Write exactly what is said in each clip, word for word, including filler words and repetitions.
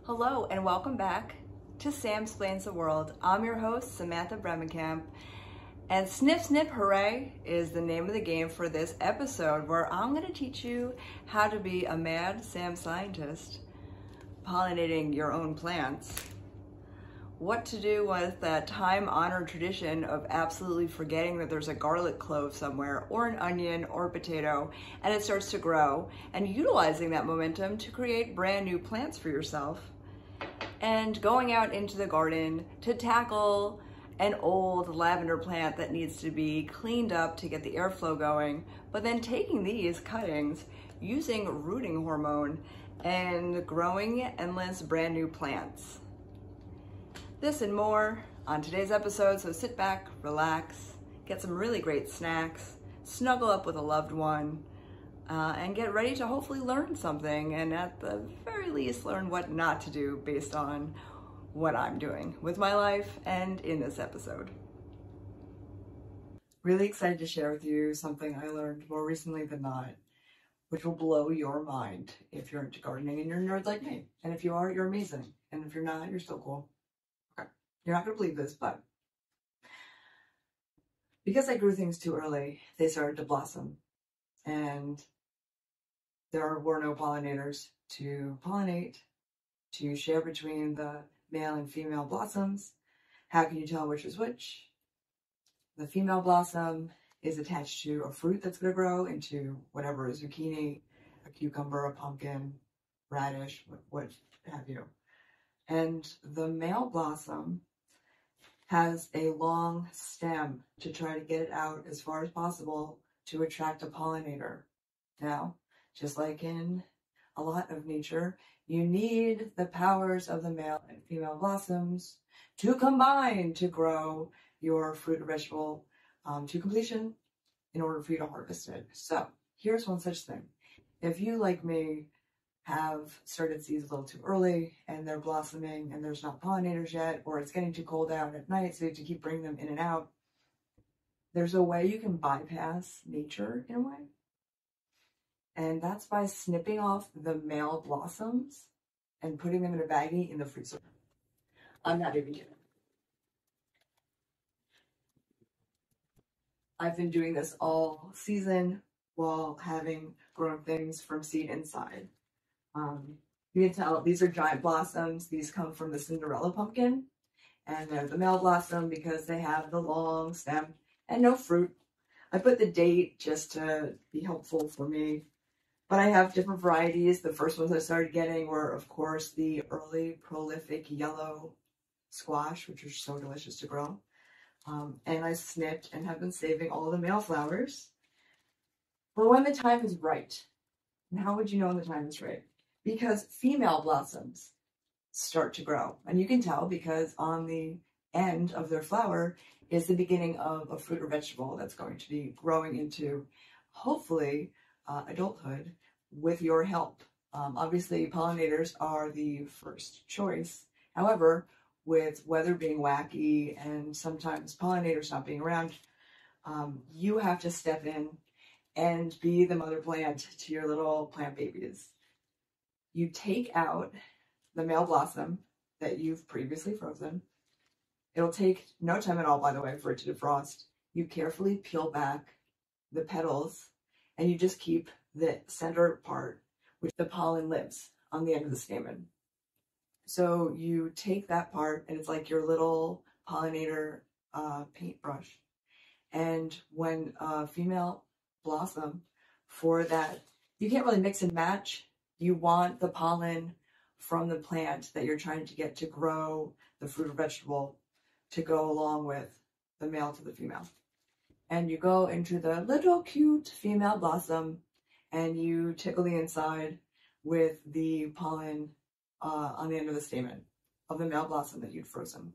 Hello and welcome back to Sam Splains the World. I'm your host, Samantha Bremekamp, and Snip, Snip, Hooray is the name of the game for this episode, where I'm going to teach you how to be a mad Sam scientist pollinating your own plants. What to do with that time-honored tradition of absolutely forgetting that there's a garlic clove somewhere, or an onion, or a potato, and it starts to grow, and utilizing that momentum to create brand new plants for yourself. And going out into the garden to tackle an old lavender plant that needs to be cleaned up to get the airflow going, but then taking these cuttings, using rooting hormone, and growing endless brand new plants. This and more on today's episode, so sit back, relax, get some really great snacks, snuggle up with a loved one, uh, and get ready to hopefully learn something, and at the very least learn what not to do based on what I'm doing with my life and in this episode. Really excited to share with you something I learned more recently than not, which will blow your mind if you're into gardening and you're a nerd like me. And if you are, you're amazing. And if you're not, you're still cool. Okay. You're not gonna believe this, but because I grew things too early, they started to blossom. And there were no pollinators to pollinate, to share between the male and female blossoms. How can you tell which is which? The female blossom is attached to a fruit that's going to grow into whatever, a zucchini, a cucumber, a pumpkin, radish, what, what have you. And the male blossom has a long stem to try to get it out as far as possible to attract a pollinator. Now, just like in a lot of nature, you need the powers of the male and female blossoms to combine to grow your fruit or vegetable um, to completion in order for you to harvest it. So here's one such thing. If you, like me, have started seeds a little too early and they're blossoming and there's not pollinators yet, or it's getting too cold out at night so you have to keep bringing them in and out, there's a way you can bypass nature in a way. And that's by snipping off the male blossoms and putting them in a baggie in the fruit store. I'm not even kidding. I've been doing this all season while having grown things from seed inside. Um, you can tell these are giant blossoms. These come from the Cinderella pumpkin. And they're the male blossom because they have the long stem and no fruit. I put the date just to be helpful for me. But I have different varieties. The first ones I started getting were, of course, the early prolific yellow squash, which are so delicious to grow. Um, and I snipped and have been saving all the male flowers for when the time is right. And how would you know when the time is right? Because female blossoms start to grow. And you can tell because on the end of their flower is the beginning of a fruit or vegetable that's going to be growing into, hopefully, Uh, adulthood with your help. Um, obviously, pollinators are the first choice. However, with weather being wacky and sometimes pollinators not being around, um, you have to step in and be the mother plant to your little plant babies. You take out the male blossom that you've previously frozen. It'll take no time at all, by the way, for it to defrost. You carefully peel back the petals and you just keep the center part, which the pollen lives on the end of the stamen. So you take that part, and it's like your little pollinator uh, paintbrush. And when a female blossom for that, you can't really mix and match. You want the pollen from the plant that you're trying to get to grow the fruit or vegetable to go along with the male to the female. And you go into the little cute female blossom and you tickle the inside with the pollen uh, on the end of the stamen of the male blossom that you'd frozen.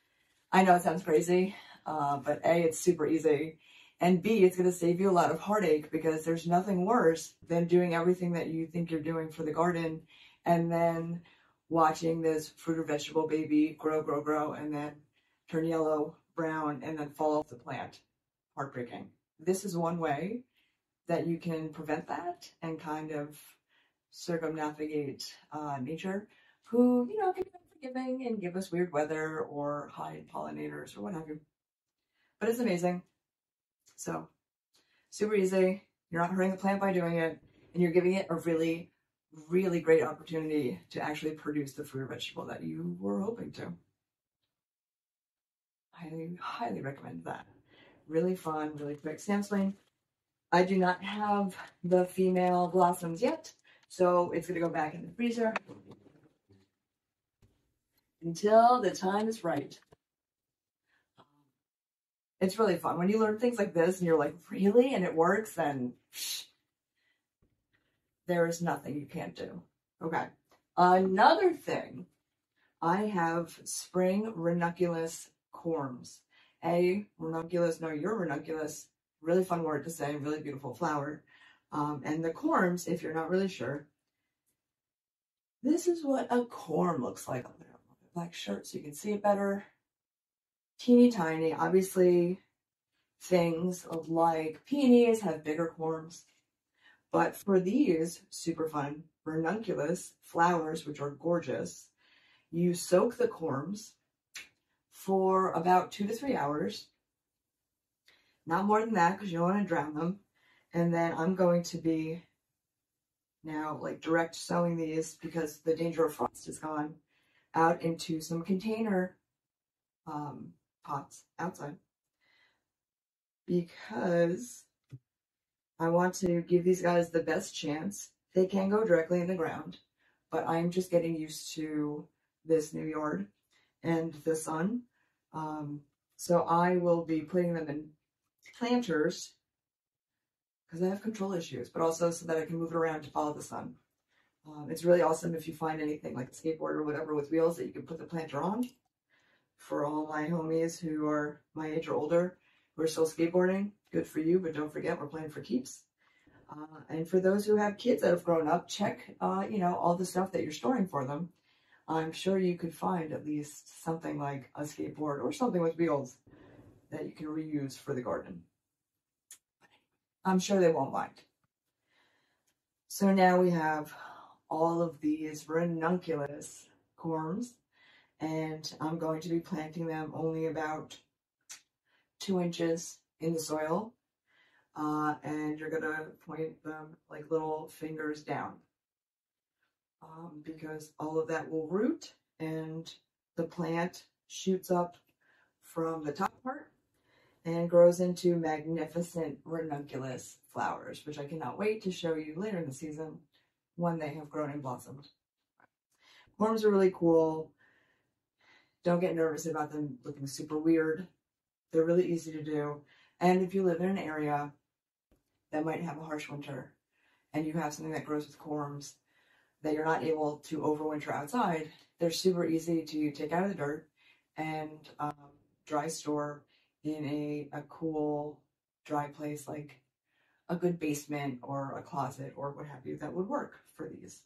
I know it sounds crazy, uh, but A, it's super easy, and B, it's going to save you a lot of heartache because there's nothing worse than doing everything that you think you're doing for the garden and then watching this fruit or vegetable baby grow, grow, grow, and then turn yellow, brown, and then fall off the plant. Heartbreaking. This is one way that you can prevent that and kind of circumnavigate uh, nature who, you know, can be unforgiving and give us weird weather or hide pollinators or what have you. But it's amazing. So, super easy. You're not hurting the plant by doing it, and you're giving it a really, really great opportunity to actually produce the fruit or vegetable that you were hoping to. Highly, highly recommend that. Really fun, really quick sampling. I do not have the female blossoms yet, so it's going to go back in the freezer until the time is right. It's really fun. When you learn things like this and you're like, really? And it works, then psh, there is nothing you can't do. Okay. Another thing, I have spring ranunculus corms. A ranunculus, no, you're ranunculus. Really fun word to say, really beautiful flower. Um, and the corms, if you're not really sure, this is what a corm looks like. I'll put it on my black shirt so you can see it better. Teeny tiny. Obviously, things like peonies have bigger corms. But for these, super fun, ranunculus flowers, which are gorgeous, you soak the corms for about two to three hours. Not more than that, because you don't want to drown them. And then I'm going to be now like direct sowing these, because the danger of frost is gone, out into some container um, pots outside. Because I want to give these guys the best chance. They can go directly in the ground, but I'm just getting used to this new yard and the sun. Um, so I will be putting them in planters because I have control issues, but also so that I can move it around to follow the sun. Um, it's really awesome if you find anything like a skateboard or whatever with wheels that you can put the planter on. For all my homies who are my age or older, who are still skateboarding, good for you, but don't forget we're playing for keeps. Uh, and for those who have kids that have grown up, check, uh, you know, all the stuff that you're storing for them. I'm sure you could find at least something like a skateboard or something with wheels that you can reuse for the garden. I'm sure they won't mind. So now we have all of these ranunculus corms, and I'm going to be planting them only about two inches in the soil. Uh, and you're gonna point them like little fingers down, um, because all of that will root and the plant shoots up from the top part and grows into magnificent ranunculus flowers, which I cannot wait to show you later in the season when they have grown and blossomed. Corms are really cool. Don't get nervous about them looking super weird. They're really easy to do. And if you live in an area that might have a harsh winter and you have something that grows with corms that you're not able to overwinter outside, they're super easy to take out of the dirt and um, dry store in a, a cool, dry place like a good basement or a closet or what have you that would work for these.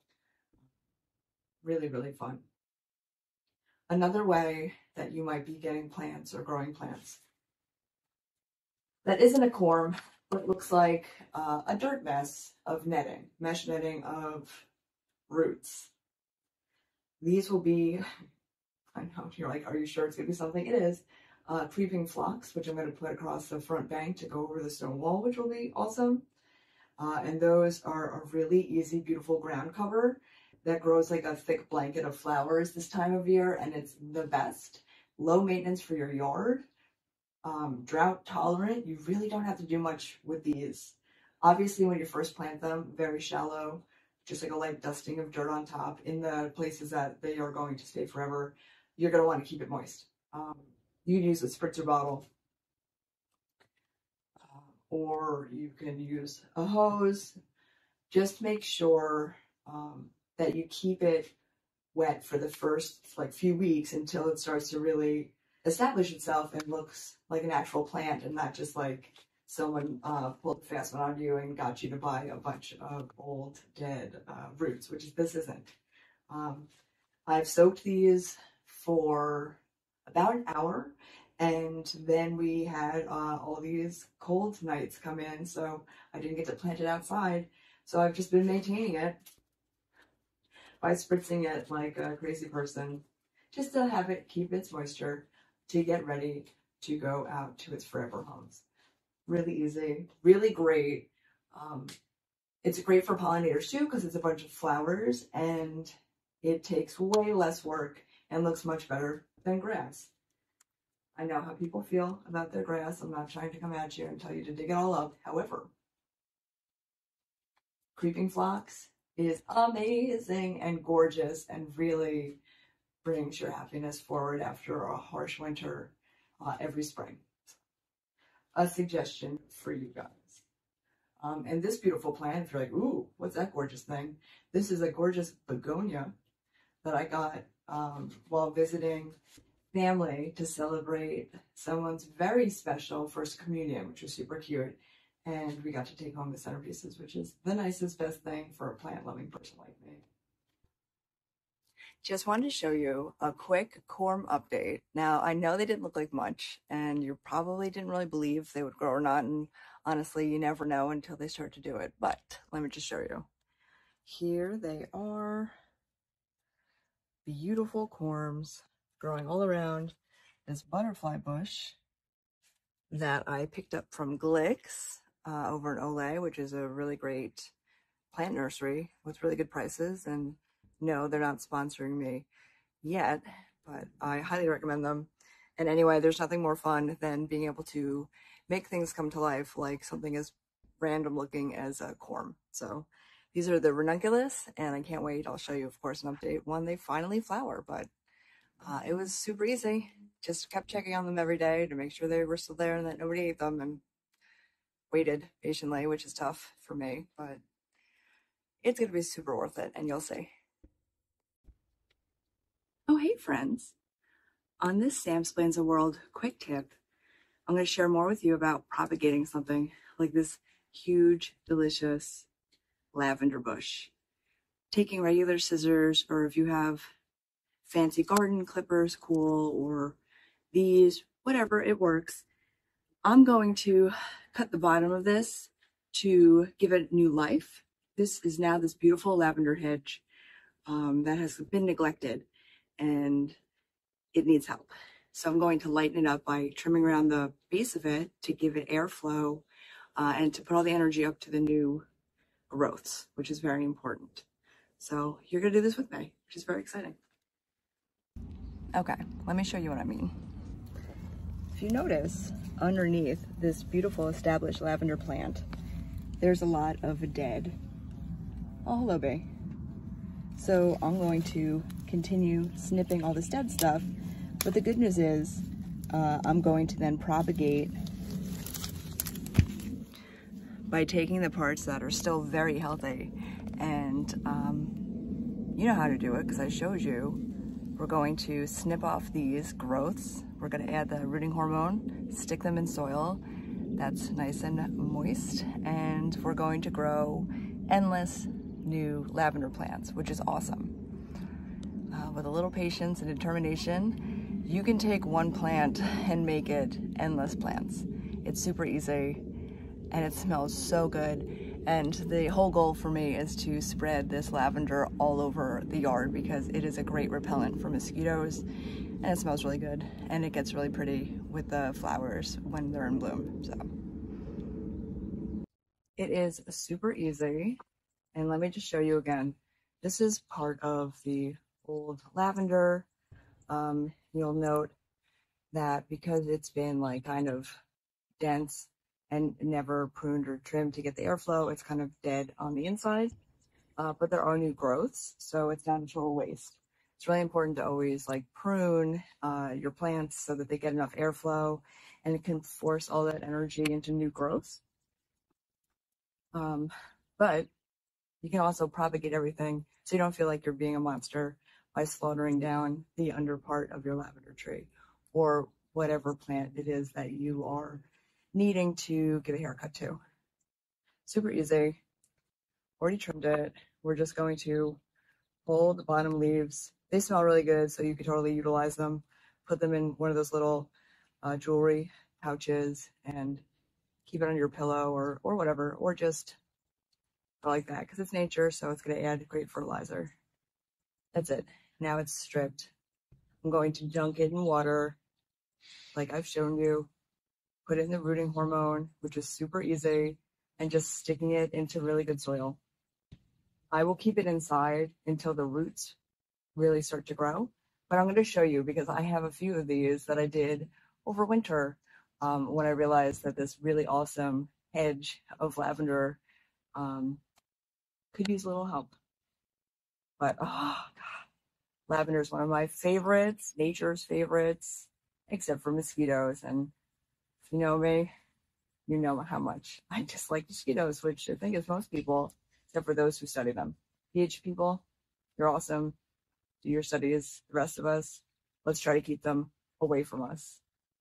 Really, really fun. Another way that you might be getting plants or growing plants that isn't a corm, but looks like uh, a dirt mess of netting, mesh netting of roots. These will be, I know, you're like, are you sure it's going to be something? It is. Uh, creeping phlox, which I'm going to put across the front bank to go over the stone wall, which will be awesome. Uh, and those are a really easy, beautiful ground cover that grows like a thick blanket of flowers this time of year, and it's the best. Low maintenance for your yard. Um, drought tolerant. You really don't have to do much with these. Obviously, when you first plant them, very shallow, just like a light dusting of dirt on top. In the places that they are going to stay forever, you're going to want to keep it moist. Um, you can use a spritzer bottle, uh, or you can use a hose. Just make sure um, that you keep it wet for the first like few weeks until it starts to really establish itself and looks like an actual plant and not just like someone uh, pulled a fast one on you and got you to buy a bunch of old dead uh, roots, which this isn't. Um, I've soaked these for about an hour, and then we had uh, all these cold nights come in, so I didn't get to plant it outside. So I've just been maintaining it by spritzing it like a crazy person, just to have it keep its moisture to get ready to go out to its forever homes. Really easy, really great. Um, it's great for pollinators too because it's a bunch of flowers and it takes way less work and looks much better than grass. I know how people feel about their grass. I'm not trying to come at you and tell you to dig it all up. However, creeping phlox is amazing and gorgeous and really brings your happiness forward after a harsh winter uh, every spring. A suggestion for you guys. Um, and this beautiful plant, if you're like, ooh, what's that gorgeous thing? This is a gorgeous begonia that I got um, while visiting family to celebrate someone's very special first communion, which was super cute. And we got to take home the centerpieces, which is the nicest, best thing for a plant-loving person like me. Just wanted to show you a quick corm update. Now, I know they didn't look like much, and you probably didn't really believe they would grow or not, and honestly, you never know until they start to do it, but let me just show you. Here they are, beautiful corms growing all around this butterfly bush that I picked up from Glicks uh, over in Olay, which is a really great plant nursery with really good prices. And no, they're not sponsoring me yet, but I highly recommend them. And anyway, there's nothing more fun than being able to make things come to life, like something as random looking as a corm. So these are the ranunculus, and I can't wait. I'll show you, of course, an update when they finally flower, but uh, it was super easy. Just kept checking on them every day to make sure they were still there and that nobody ate them, and waited patiently, which is tough for me, but it's going to be super worth it, and you'll see. Oh, hey, friends. On this Sam Splains a World quick tip, I'm going to share more with you about propagating something like this huge, delicious lavender bush. Taking regular scissors, or if you have fancy garden clippers, cool, or these, whatever, it works. I'm going to cut the bottom of this to give it new life. This is now this beautiful lavender hedge um, that has been neglected, and it needs help. So I'm going to lighten it up by trimming around the base of it to give it airflow uh, and to put all the energy up to the new growths, which is very important. So you're gonna do this with me, which is very exciting. Okay, let me show you what I mean. If you notice, underneath this beautiful established lavender plant, there's a lot of dead. Oh, hello, bae. So I'm going to continue snipping all this dead stuff, but the good news is uh, I'm going to then propagate by taking the parts that are still very healthy, and um, you know how to do it because I showed you. We're going to snip off these growths. We're going to add the rooting hormone, stick them in soil that's nice and moist, and we're going to grow endless new lavender plants, which is awesome. Uh, with a little patience and determination, you can take one plant and make it endless plants. It's super easy, and it smells so good. And the whole goal for me is to spread this lavender all over the yard because it is a great repellent for mosquitoes, and it smells really good, and it gets really pretty with the flowers when they're in bloom. So it is super easy, and let me just show you again. This is part of the old lavender. Um, you'll note that because it's been like kind of dense and never pruned or trimmed to get the airflow, it's kind of dead on the inside, uh, but there are new growths, so it's not a total waste. It's really important to always like prune uh, your plants so that they get enough airflow and it can force all that energy into new growths. Um, but you can also propagate everything so you don't feel like you're being a monster by slaughtering down the under part of your lavender tree or whatever plant it is that you are needing to get a haircut to. Super easy. Already trimmed it. We're just going to pull the bottom leaves. They smell really good, so you could totally utilize them. Put them in one of those little uh, jewelry pouches and keep it on your pillow or, or whatever, or just go like that because it's nature, so it's going to add great fertilizer. That's it. Now it's stripped. I'm going to dunk it in water, like I've shown you. Put it in the rooting hormone, which is super easy, and just sticking it into really good soil. I will keep it inside until the roots really start to grow, but I'm going to show you because I have a few of these that I did over winter um, when I realized that this really awesome hedge of lavender um, could use a little help. But oh god, lavender is one of my favorites, nature's favorites, except for mosquitoes. And if you know me, you know how much I dislike mosquitoes, which I think is most people, except for those who study them. P H people, you're awesome. Do your studies. The rest of us, let's try to keep them away from us.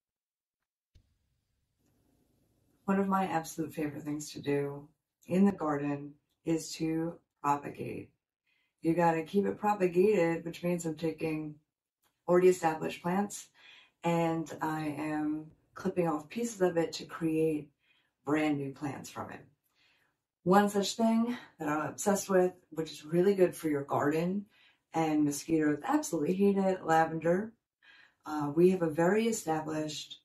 One of my absolute favorite things to do in the garden is to propagate. You gotta keep it propagated, which means I'm taking already established plants and I am clipping off pieces of it to create brand new plants from it. One such thing that I'm obsessed with, which is really good for your garden, and mosquitoes absolutely hate it, lavender. Uh, we have a very established,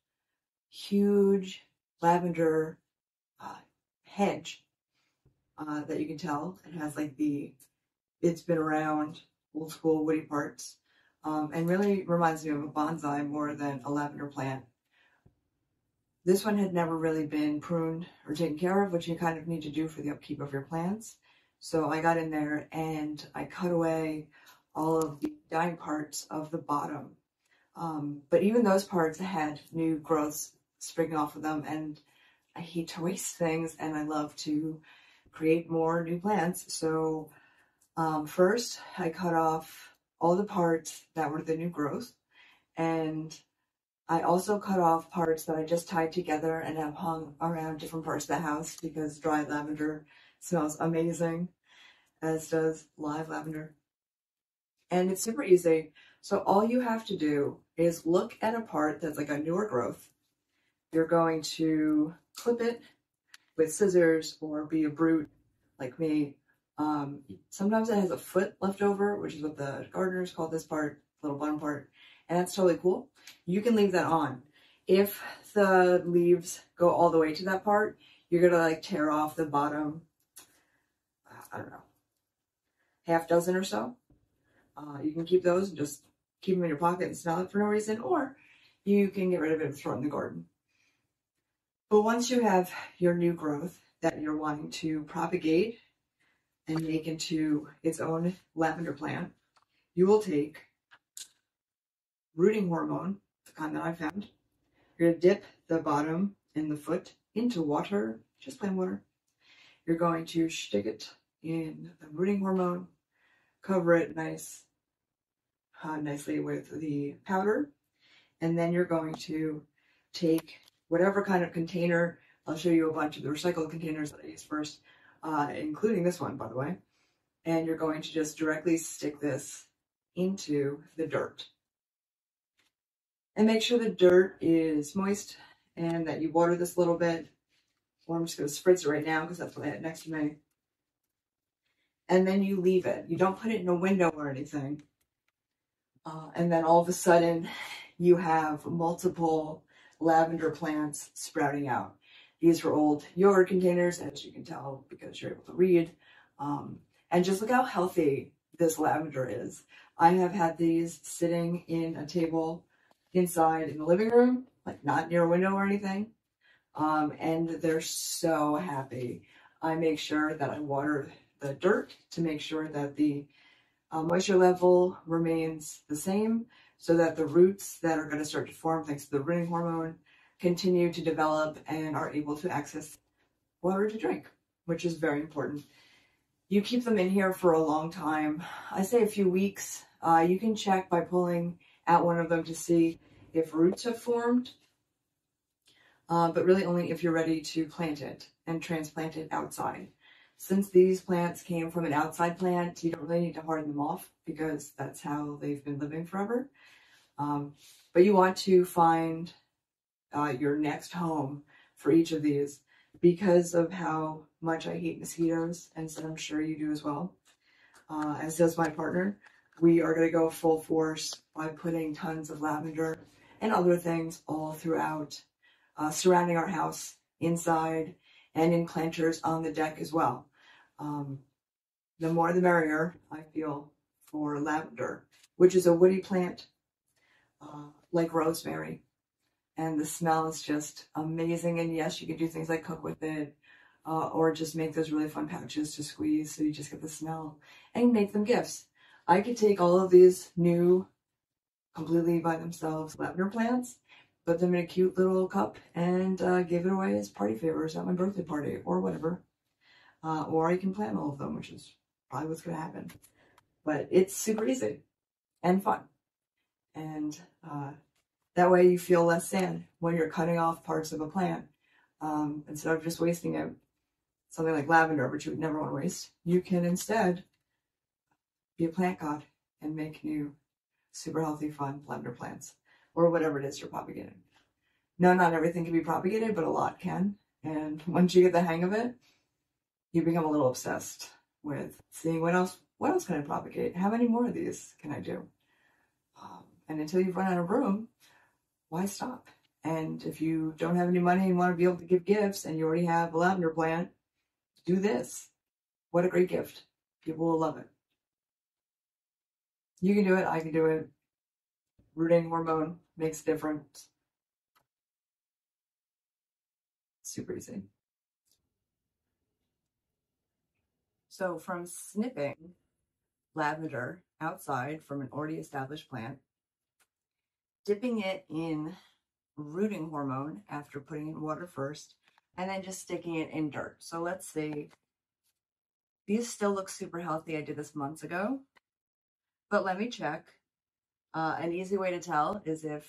huge lavender uh, hedge uh, that you can tell. It has like the, it's been around, old school woody parts, um, and really reminds me of a bonsai more than a lavender plant. This one had never really been pruned or taken care of, which you kind of need to do for the upkeep of your plants. So I got in there and I cut away all of the dying parts of the bottom. Um, but even those parts had new growths springing off of them, and I hate to waste things and I love to create more new plants. So um, first I cut off all the parts that were the new growth, and I also cut off parts that I just tied together and have hung around different parts of the house because dry lavender smells amazing, as does live lavender. And it's super easy. So all you have to do is look at a part that's like a newer growth. You're going to clip it with scissors or be a brute like me. Um, sometimes it has a foot left over, which is what the gardeners call this part, little bottom part. And that's totally cool. You can leave that on. If the leaves go all the way to that part, you're gonna like tear off the bottom, uh, I don't know, half dozen or so. Uh, you can keep those and just keep them in your pocket and smell it for no reason, or you can get rid of it and throw it in the garden. But once you have your new growth that you're wanting to propagate and make into its own lavender plant, you will take rooting hormone, the kind that I found. You're going to dip the bottom and the foot into water, just plain water. You're going to stick it in the rooting hormone, cover it nice, uh, nicely with the powder, and then you're going to take whatever kind of container. I'll show you a bunch of the recycled containers that I use first, uh, including this one, by the way. And you're going to just directly stick this into the dirt. And make sure the dirt is moist and that you water this a little bit. Well, I'm just going to spritz it right now because that's what I had next to me. And then you leave it. You don't put it in a window or anything. Uh, and then all of a sudden, you have multiple lavender plants sprouting out. These are old yogurt containers, as you can tell because you're able to read. Um, and just look how healthy this lavender is. I have had these sitting in a table inside in the living room, like not near a window or anything. Um, and they're so happy. I make sure that I water the dirt to make sure that the uh, moisture level remains the same so that the roots that are going to start to form thanks to the rooting hormone continue to develop and are able to access water to drink, which is very important. You keep them in here for a long time. I say a few weeks. Uh, you can check by pulling out one of them to see if roots have formed, uh, but really only if you're ready to plant it and transplant it outside. Since these plants came from an outside plant, you don't really need to harden them off because that's how they've been living forever. Um, but you want to find uh, your next home for each of these because of how much I hate mosquitoes, and so I'm sure you do as well, uh, as does my partner. we are going to go full force by putting tons of lavender and other things all throughout, uh, surrounding our house, inside, and in planters on the deck as well. Um, the more the merrier, I feel, for lavender, which is a woody plant uh, like rosemary. And the smell is just amazing. And yes, you can do things like cook with it, uh, or just make those really fun pouches to squeeze so you just get the smell and make them gifts. I could take all of these new, completely by themselves lavender plants, put them in a cute little cup, and uh, give it away as party favors at my birthday party or whatever. Uh, or I can plant all of them, which is probably what's going to happen. But it's super easy and fun. And uh, that way you feel less sad when you're cutting off parts of a plant. Um, instead of just wasting it, something like lavender, which you would never want to waste, you can instead be a plant god and make new, super healthy, fun lavender plants, or whatever it is you're propagating. No, not everything can be propagated, but a lot can. And once you get the hang of it, you become a little obsessed with seeing what else, what else can I propagate? How many more of these can I do? Um, and until you've run out of room, why stop? And if you don't have any money and want to be able to give gifts and you already have a lavender plant, do this. What a great gift. People will love it. You can do it. I can do it. Rooting hormone makes a difference. Super easy. So from snipping lavender outside from an already established plant, dipping it in rooting hormone after putting it in water first, and then just sticking it in dirt. So let's see. These still look super healthy. I did this months ago, but let me check. Uh, an easy way to tell is if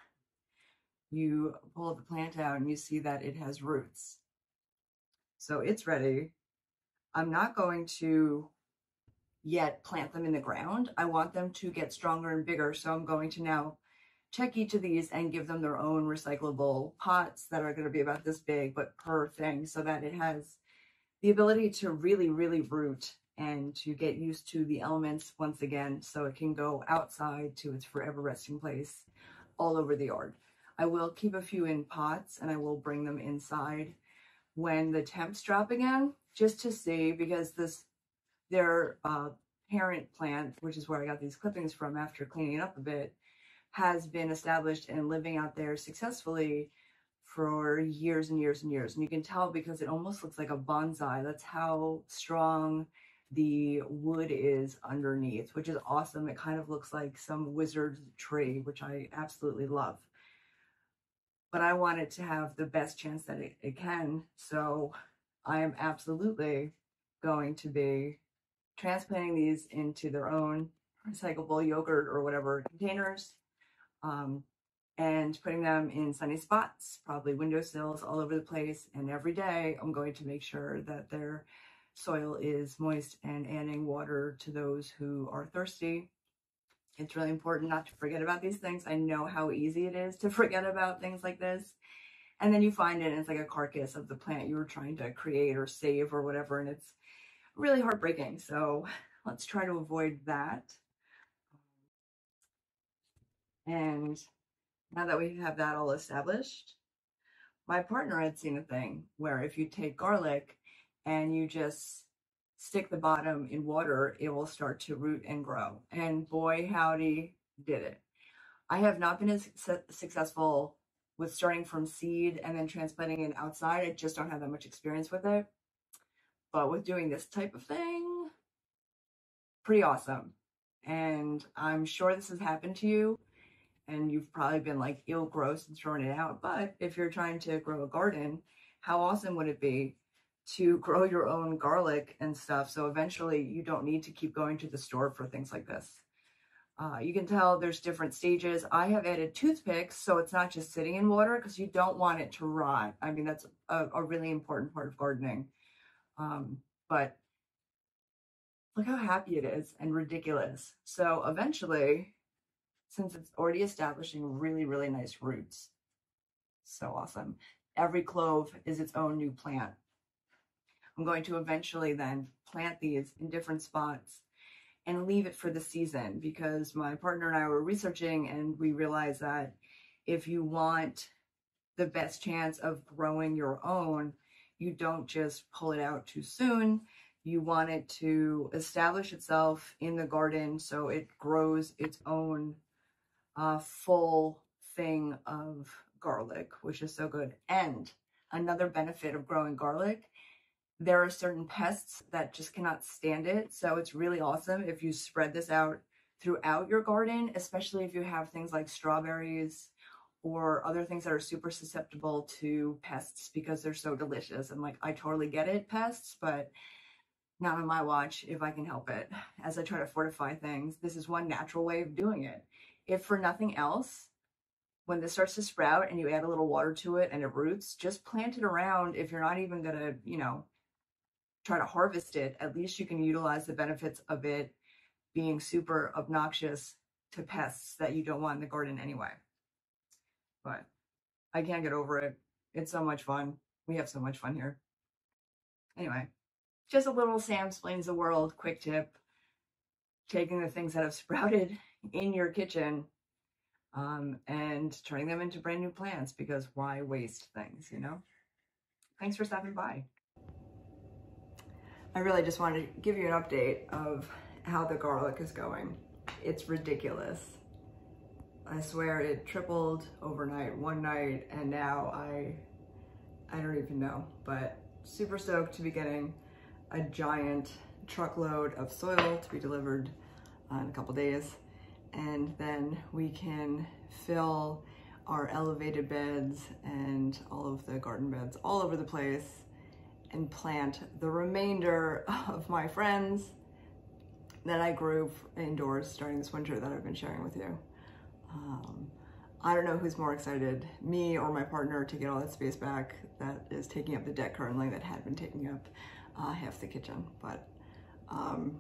you pull the plant out and you see that it has roots. So it's ready. I'm not going to yet plant them in the ground. I want them to get stronger and bigger. So I'm going to now check each of these and give them their own recyclable pots that are going to be about this big, but per thing, so that it has the ability to really, really root and to get used to the elements once again, so it can go outside to its forever resting place all over the yard. I will keep a few in pots and I will bring them inside when the temps drop again, just to see, because this, their uh, parent plant, which is where I got these clippings from after cleaning it up a bit, has been established and living out there successfully for years and years and years. And you can tell because it almost looks like a bonsai. That's how strong the wood is underneath, which is awesome. It kind of looks like some wizard tree, which I absolutely love. But I want it to have the best chance that it, it can. So I am absolutely going to be transplanting these into their own recyclable yogurt or whatever containers, um, and putting them in sunny spots, probably windowsills all over the place. And every day I'm going to make sure that their soil is moist and adding water to those who are thirsty. It's really important not to forget about these things. I know how easy it is to forget about things like this. And then you find it and it's like a carcass of the plant you were trying to create or save or whatever, and it's really heartbreaking. So let's try to avoid that. And now that we have that all established, my partner had seen a thing where if you take garlic and you just stick the bottom in water, it will start to root and grow. And boy, howdy, did it. I have not been as successful with starting from seed and then transplanting it outside. I just don't have that much experience with it. But with doing this type of thing, pretty awesome. And I'm sure this has happened to you, and you've probably been like, ew, gross, and throwing it out. But if you're trying to grow a garden, how awesome would it be to grow your own garlic and stuff? So eventually you don't need to keep going to the store for things like this. Uh, you can tell there's different stages. I have added toothpicks, so it's not just sitting in water, because you don't want it to rot. I mean, that's a, a really important part of gardening. Um, but look how happy it is and ridiculous. So eventually, since it's already establishing really, really nice roots, so awesome. Every clove is its own new plant. I'm going to eventually then plant these in different spots and leave it for the season, because my partner and I were researching and we realized that if you want the best chance of growing your own, you don't just pull it out too soon. You want it to establish itself in the garden so it grows its own uh, full thing of garlic, which is so good. And another benefit of growing garlic, there are certain pests that just cannot stand it. So it's really awesome if you spread this out throughout your garden, especially if you have things like strawberries or other things that are super susceptible to pests because they're so delicious. And like, I totally get it, pests, but not on my watch if I can help it. As I try to fortify things, this is one natural way of doing it. If for nothing else, when this starts to sprout and you add a little water to it and it roots, just plant it around. If you're not even gonna, you know, try to harvest it, at least you can utilize the benefits of it being super obnoxious to pests that you don't want in the garden anyway. But I can't get over it. It's so much fun. We have so much fun here. Anyway, just a little Sam Explains the World quick tip. Taking the things that have sprouted in your kitchen um, and turning them into brand new plants, because why waste things, you know? Thanks for stopping by. I really just wanted to give you an update of how the garlic is going. It's ridiculous. I swear it tripled overnight one night, and now I I don't even know, but super stoked to be getting a giant truckload of soil to be delivered uh, in a couple days, and then we can fill our elevated beds and all of the garden beds all over the place and plant the remainder of my friends that I grew indoors starting this winter that I've been sharing with you. Um, I don't know who's more excited, me or my partner, to get all that space back that is taking up the deck currently that had been taking up uh, half the kitchen. But um,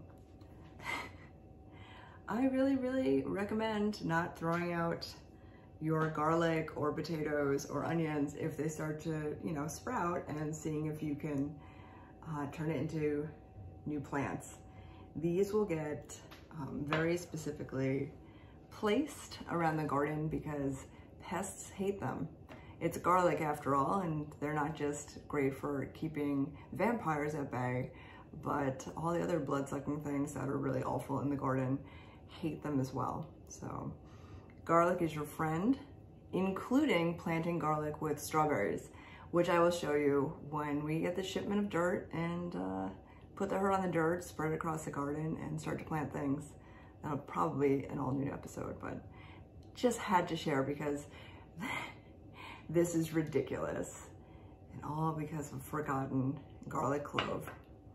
I really, really recommend not throwing out your garlic or potatoes or onions if they start to, you know, sprout, and seeing if you can uh, turn it into new plants. These will get um, very specifically placed around the garden because pests hate them. It's garlic after all, and they're not just great for keeping vampires at bay, but all the other blood-sucking things that are really awful in the garden hate them as well. So garlic is your friend, including planting garlic with strawberries, which I will show you when we get the shipment of dirt and uh, put the herd on the dirt, spread it across the garden, and start to plant things. That'll probably be an all new episode, but just had to share because this is ridiculous. And all because of forgotten garlic clove.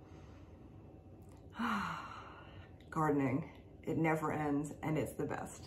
Gardening, it never ends, and it's the best.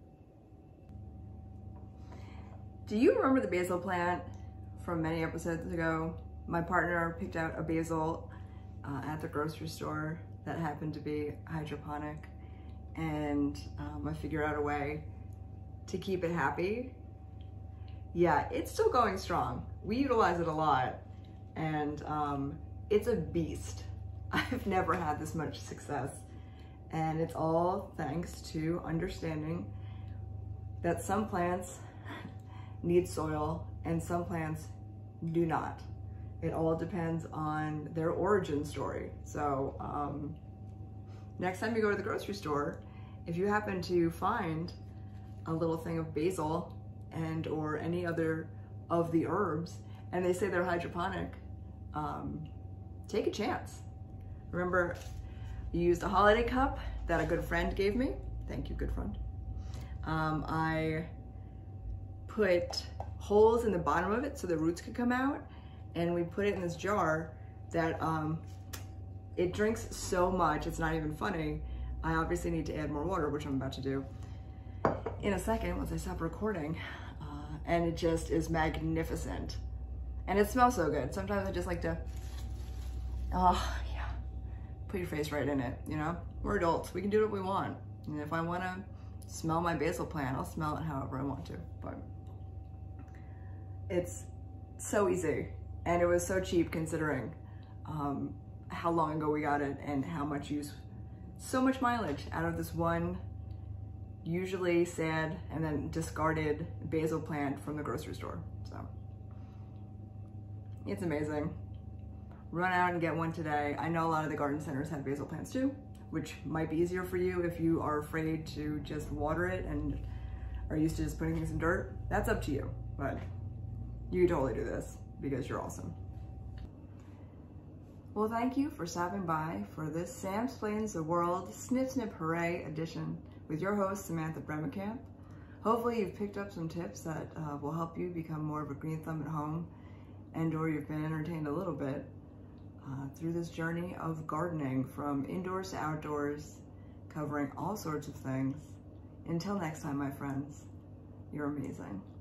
Do you remember the basil plant from many episodes ago? My partner picked out a basil uh, at the grocery store that happened to be hydroponic, and um, I figured out a way to keep it happy. Yeah, it's still going strong. We utilize it a lot, and um, it's a beast. I've never had this much success, and it's all thanks to understanding that some plants need soil and some plants do not. It all depends on their origin story. So um, next time you go to the grocery store, if you happen to find a little thing of basil and or any other of the herbs and they say they're hydroponic, um, take a chance. Remember, you used a holiday cup that a good friend gave me. Thank you, good friend. Um, I put holes in the bottom of it so the roots could come out, and we put it in this jar that um, it drinks so much, it's not even funny. I obviously need to add more water, which I'm about to do in a second once I stop recording. Uh, and it just is magnificent. And it smells so good. Sometimes I just like to, oh yeah, put your face right in it, you know? We're adults, we can do what we want. And if I wanna smell my basil plant, I'll smell it however I want to, but it's so easy. And it was so cheap considering um, how long ago we got it and how much use so much mileage out of this one, usually sad and then discarded basil plant from the grocery store. So it's amazing. Run out and get one today. I know a lot of the garden centers have basil plants too, which might be easier for you if you are afraid to just water it and are used to just putting things in dirt. That's up to you, but you can totally do this because you're awesome. Well, thank you for stopping by for this Sam Explains the World Snip Snip Hooray edition with your host, Samantha Bremekamp. Hopefully you've picked up some tips that uh, will help you become more of a green thumb at home, and or you've been entertained a little bit uh, through this journey of gardening from indoors to outdoors, covering all sorts of things. Until next time, my friends, you're amazing.